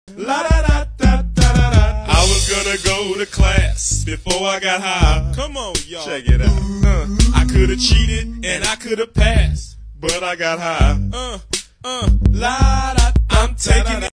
La da da da da da da. I was gonna go to class before I got high. Come on, y'all. Check it out. I could've cheated and I could've passed, but I got high. La da. I'm taking it.